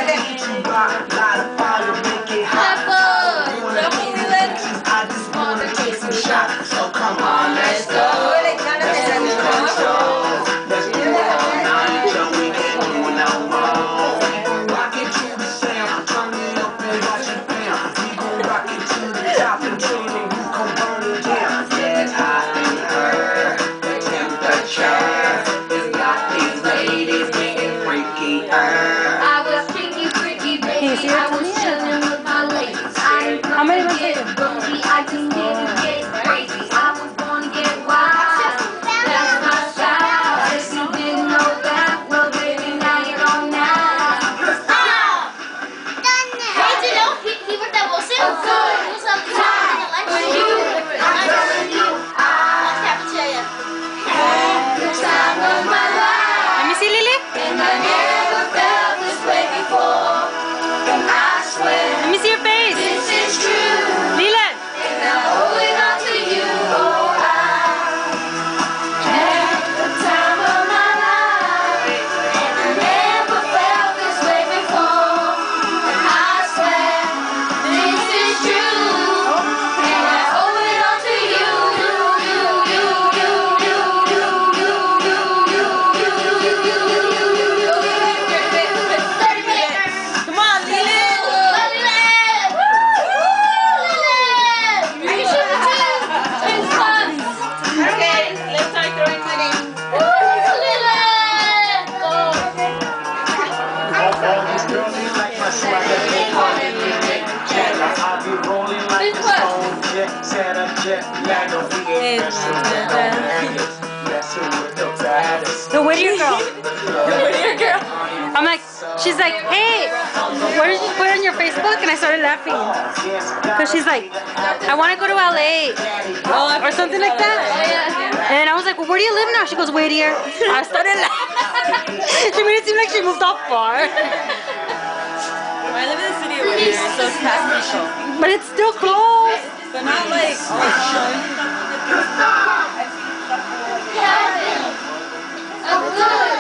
So come on, let's go. How many months later? I can get crazy. I was born to get wild. That's my style. If you didn't know that, well, baby, now you know now. Stop! Done it! Hey, did you know he worked at Wilson? Oh, good. He was up in the lunch. I'm telling you. Let's cafeteria. The time of my life. Let me see, Lily. And I never felt this way before. And I swear. Let me see your face. This is true. Leland. And I owe it all to you. Oh, I had the time of my life. And I never felt this way before. And I swear this is true. And I owe it all to you. Come on, Leland. Okay, let's start throwing money. The Whittier girl. I'm like, she's like, hey, what did you put on your Facebook? And I started laughing. Because she's like, I want to go to LA. Or something like that. And I was like, well, where do you live now? She goes, Whittier. I started laughing. She made it seem like she moved off far. I live in the city of Whittier, so it's past Michelle. But it's still close. But not like, I'm good.